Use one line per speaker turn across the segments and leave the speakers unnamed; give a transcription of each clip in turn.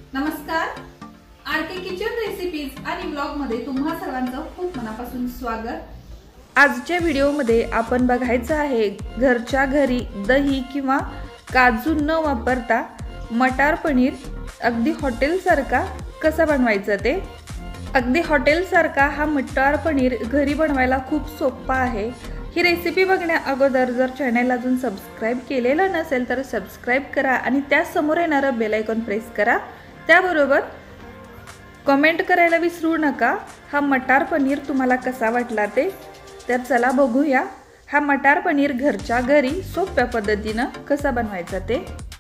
नमस्कार, RK kitchen recipes आणि blog मध्ये तुम्हा सर्वांचं खूप मनापासून स्वागत।
आजच्या व्हिडिओमध्ये आपण बघायचं आहे घरच्या घरी दही किंवा काजू न वापरता मटार पनीर अगदी हॉटेलसारखा कसा बनवायचा ते। अगदी हॉटेलसारखा हा मटार पनीर घरी बनवायला खूप सोपा आहे। ही रेसिपी बघण्या अगोदर जर चॅनल अजून सबस्क्राइब केलेलं नसेल तर सबस्क्राइब करा आणि त्या समोर येणारा बेल आयकॉन प्रेस करा। त्याबरोबर कमेंट करायला विसरू नका हा मटार पनीर तुम्हाला कसा वाटला ते। तर चला बघूया हा मटार पनीर घरच्या घरी सोप्या पद्धतीने कसा बनवायचा ते।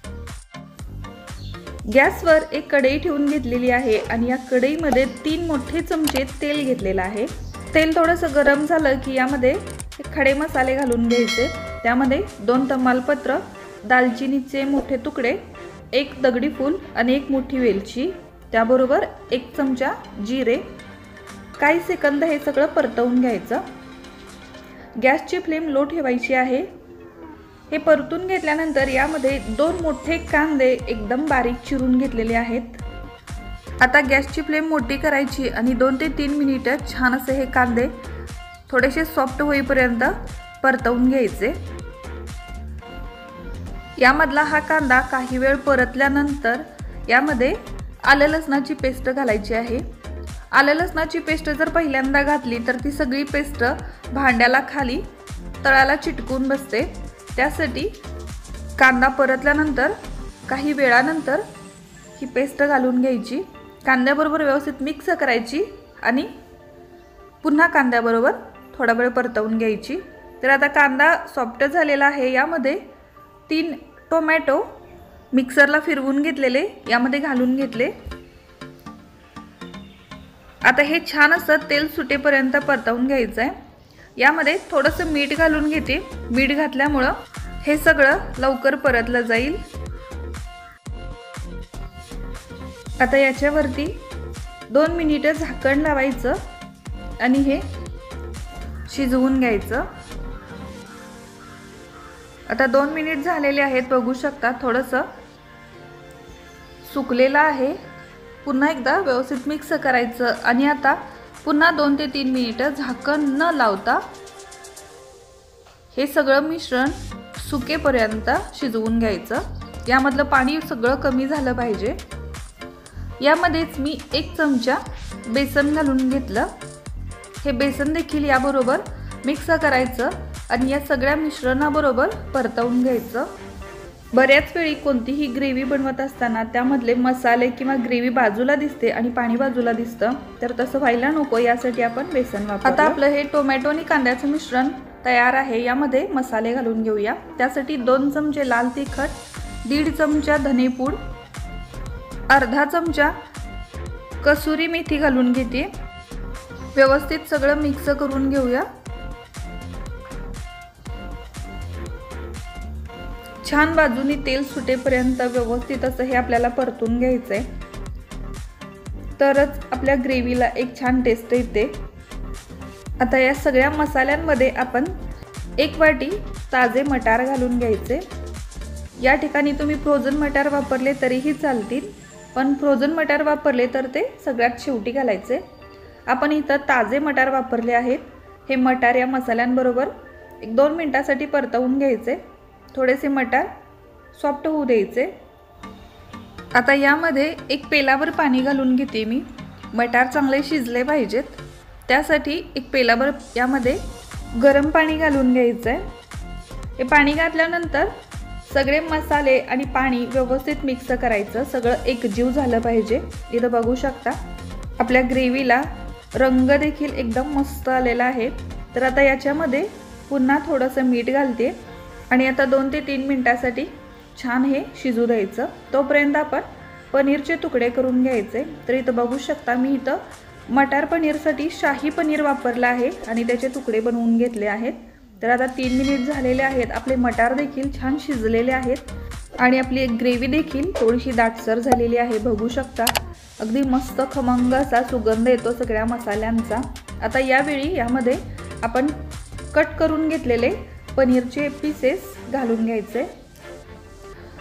गॅसवर एक कढई ठेवून घेतलेली आहे आणि या कढईमध्ये 3 मोठे चमचे तेल घेतलेले आहे। तेल थोडंसं गरम झालं की यामध्ये खडे मसाले घालून घ्यायचे। त्यामध्ये 2 तमालपत्र, दालचिनीचे मोठे तुकडे, 1 दगडी फूल आणि 1 मोठी वेलची, त्याबरोबर 1 चमचा जिरे। काही सेकंद हे सगळं परतवून घ्यायचं। गॅसची फ्लेम लो ठेवायची आहे। हे परतून घेतल्यानंतर यामध्ये 2 मोठे कांदे एकदम बारीक चिरून घेतलेले आहेत। आता गॅसची फ्लेम मोठी करायची आणि 2 ते 3 मिनिटे छान असे हे कांदे थोडेसे सॉफ्ट होईपर्यंत परतवून घ्यायचे। यामधला हा कांदा काही वेळ परतल्यानंतर यामध्ये आलं लसणाची पेस्ट घालायची आहे। आलं लसणाची पेस्ट जर पहिल्यांदा घातली तर ती सगळी पेस्ट भांड्याला खाली तळाला चिटकून बसते। त्यासाठी कांदा परतल्यानंतर काही वेळानंतर ही पेस्ट घालून घ्यायची, कांद्याबरोबर व्यवस्थित मिक्स करायची आणि पुन्हा कांद्याबरोबर थोडा वेळ परतवून घ्यायची। तर आता कांदा सॉफ्ट झालेला आहे। यामध्ये 3 टोमॅटो मिक्सरला फिरवून घेतलेले यामध्ये घालून घेतले। आता हे छान असं तेल सुटेपर्यंत परतवून घ्यायचं आहे। यामध्ये थोडंसं मीठ घालून घेते। मीठ घातल्यामुळे हे सगळं लवकर परतलं जाईल। आता याच्यावरती 2 मिनिटे झाकण लावायचं आणि हे शिजवून घ्यायचं। आता 2 मिनिट झालेले आहेत, बघू शकता थोडंसं सुकलेलं आहे। पुन्हा एकदा व्यवस्थित मिक्स करायचं आणि आता पुन्हा 2 ते 3 मिनिटे झाकण न लावता हे सगळं मिश्रण सुकेपर्यंत शिजवून घ्यायचं। यामधलं पाणी सगळं कमी झालं पाहिजे। यामध्येच मी 1 चमचा बेसन घालून घेतलं। हे बेसन देखील याबरोबर मिक्स करायचं आणि या सगळ्या मिश्रणाबरोबर परतवून घ्यायचं। बऱ्याच वेळी कोणतीही ग्रेव्ही बनवत असताना त्यामधले मसाले किंवा ग्रेव्ही बाजूला दिसते आणि पाणी बाजूला दिसतं, तर तसं व्हायला नको यासाठी आपण बेसन वापरतो। आता आपलं हे टोमॅटो आणि कांद्याचं मिश्रण तयार आहे। यामध्ये मसाले घालून घेऊया। त्यासाठी 2 चमचे लाल तिखट, 1.5 चमचा धनेपूड, अर्धा चमचा कसुरी मेथी घालून घेते। व्यवस्थित सगळं मिक्स करून घेऊया। छान बाजूनी तेल सुटेपर्यंत व्यवस्थित असं हे आपल्याला परतून घ्यायचंय, तरच आपल्या ग्रेव्हीला एक छान टेस्ट येते। आता या सगळ्या मसाल्यांमध्ये आपण 1 वाटी ताजे मटार घालून घ्यायचे। या ठिकाणी तुम्ही फ्रोझन मटार वापरले तरीही चालतील, पण फ्रोझन मटार वापरले तर ते सगळ्यात शेवटी घालायचे। आपण इथं ताजे मटार वापरले आहेत। हे मटार या मसाल्यांबरोबर 1-2 मिनिटांसाठी परतवून घ्यायचे। थोडेसे मटार सॉफ्ट होऊ द्यायचे। आता यामध्ये 1 पेलाभर पाणी घालून घेते मी। मटार चांगले शिजले पाहिजेत, त्यासाठी 1 पेलाभर यामध्ये गरम पाणी घालून घ्यायचं आहे। हे पाणी घातल्यानंतर सगळे मसाले आणि पाणी व्यवस्थित मिक्स करायचं, सगळं एकजीव झालं पाहिजे। इथं बघू शकता आपल्या ग्रेव्हीला रंग देखील एकदम मस्त आलेला आहे। तर आता याच्यामध्ये पुन्हा थोडंसं मीठ घालते आणि आता 2 ते 3 मिनिटांसाठी छान हे शिजू द्यायचं। तोपर्यंत आपण पनीरचे तुकडे करून घ्यायचे। तर इथं बघू शकता मी इथं मटार पनीरसाठी शाही पनीर वापरला आहे आणि त्याचे तुकडे बनवून घेतले आहेत। तर आता 3 मिनिट झालेले आहेत। आपले मटार देखील छान शिजलेले आहेत आणि आपली ग्रेव्ही देखील थोडीशी दाटसर झालेली आहे। बघू शकता अगदी मस्त खमंग असा सुगंध येतो सगळ्या मसाल्यांचा। आता यावेळी यामध्ये आपण कट करून घेतलेले पनीरचे पीसेस घालून घ्यायचे।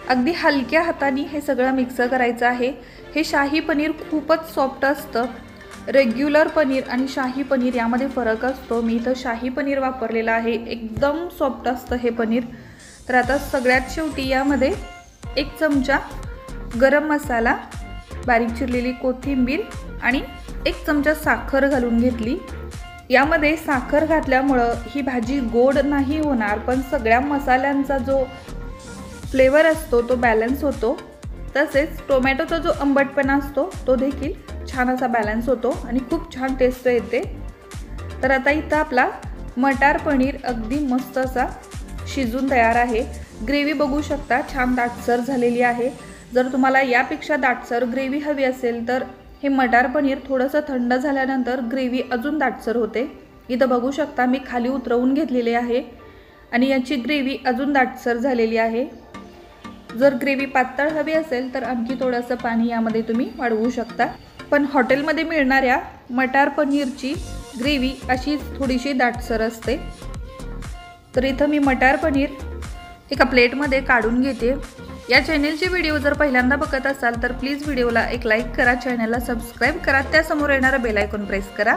अगदी हलक्या हाताने हे सगळं मिक्स करायचं आहे। हे शाही पनीर खूपच सॉफ्ट असतं। रेग्युलर पनीर आणि शाही पनीर यामध्ये फरक असतो। मी इथं शाही पनीर वापरलेलं आहे, एकदम सॉफ्ट असतं हे पनीर। तर आता सगळ्यात शेवटी यामध्ये 1 चमचा गरम मसाला, बारीक चिरलेली कोथिंबीर आणि 1 चमचा साखर घालून घेतली। यामध्ये साखर घातल्यामुळं ही भाजी गोड नाही होणार, पण सगळ्या मसाल्यांचा जो फ्लेवर असतो तो बॅलन्स होतो। तसेच टोमॅटोचा जो आंबटपणा असतो तो देखील छान असा बॅलन्स होतो आणि खूप छान टेस्ट येते। तर आता इथं आपला मटार पनीर अगदी मस्त असा शिजून तयार आहे। ग्रेव्ही बघू शकता छान दाटसर झालेली आहे। जर तुम्हाला यापेक्षा दाटसर ग्रेव्ही हवी असेल तर हे मटार पनीर थोडंसं थंड झाल्यानंतर ग्रेव्ही अजून दाटसर होते। इथं बघू शकता मी खाली उतरवून घेतलेले आहे आणि याची ग्रेव्ही अजून दाटसर झालेली आहे। जर ग्रेव्ही पातळ हवी असेल तर आणखी थोडंसं पाणी यामध्ये तुम्ही वाढवू शकता, पण हॉटेलमध्ये मिळणाऱ्या मटार पनीरची ग्रेव्ही अशीच थोडीशी दाटसर असते। तर इथं मी मटार पनीर एका प्लेटमध्ये काढून घेते। या चॅनलचे व्हिडिओ जर पहिल्यांदा बघत असाल तर प्लीज व्हिडिओला एक लाईक करा, चॅनलला सबस्क्राईब करा, त्यासमोर येणारा बेल आयकॉन प्रेस करा।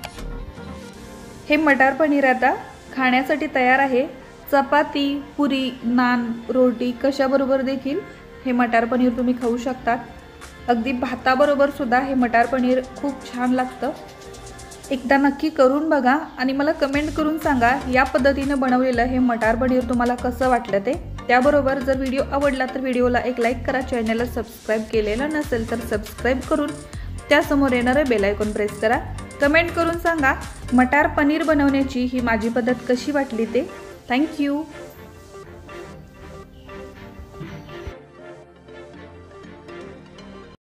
हे मटार पनीर आता खाण्यासाठी तयार आहे। चपाती, पुरी, नान, रोटी कशाबरोबर देखील हे मटार पनीर तुम्ही खाऊ शकता। अगदी भाताबरोबर सुद्धा हे मटार पनीर खूप छान लागतं। एकदा नक्की करून बघा आणि मला कमेंट करून सांगा या पद्धतीने बनवलेलं हे मटार पनीर तुम्हाला कसं वाटलं ते। त्याबरोबर जर व्हिडिओ आवडला तर व्हिडिओला एक लाईक करा, चॅनलला सबस्क्राईब केलेलं नसेल तर सबस्क्राईब करून त्यासमोर येणारं बेल आयकॉन प्रेस करा। कमेंट करून सांगा मटार पनीर बनवण्याची ही माझी पद्धत कशी वाटली ते। थँक्यू।